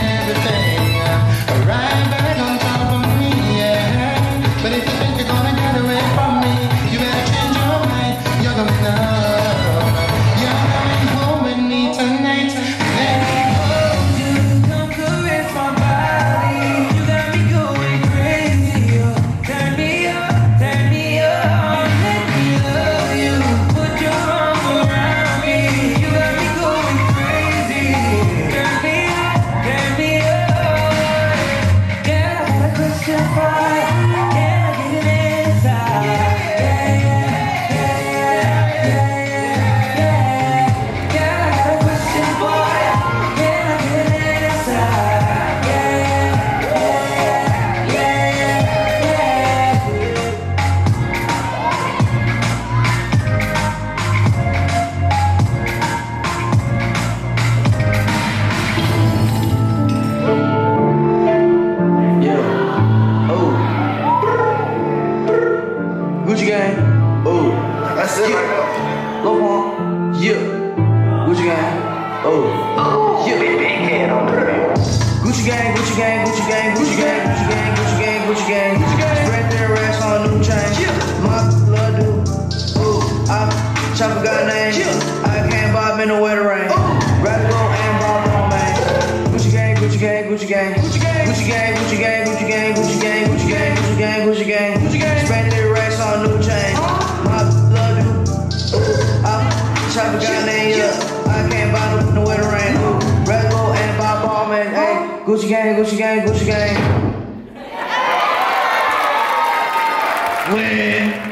everything. Right back on top of me, yeah. But if you think you're gonna get away from me, you better change your mind. You're going up. You're coming home with me tonight. Let me hold you, come caress my body. You got me going crazy. Turn me up, turn me up. Let me love you. Put your arms around me. You got me going crazy. Turn me up, turn me up. Yeah, I got a question for you. Can I get it inside? Yeah, yeah, yeah, yeah, yeah, yeah. Yeah, I got a question for you. Can I get it inside? Yeah, yeah, yeah, yeah, Yeah. Oh. Gucci gang. Oh. That's it right there. Lil Pump. Yeah. Gucci gang. Oh. Yeah. Big head on the field. Gucci gang, Gucci gang, Gucci gang, Gucci gang, Gucci gang, Gucci gang, Gucci gang, Gucci gang. Spread their racks on a new chain. My blood do. Ooh, I chopper got a name. I can't bob in the weather rain. Rather go and bob on man. Gucci gang, Gucci gang, Gucci gang, Gucci gang, Gucci gang, Gucci gang, Gucci gang, Gucci gang, Gucci gang, Gucci gang, Gucci gang, Gucci gang. Spread their racks on a new chain. My blood do. Ooh, I chopper got a name. I can't bob in the weather rain. Rather go and bob on man. Hey, Gucci gang, Gucci gang, Gucci gang. Win.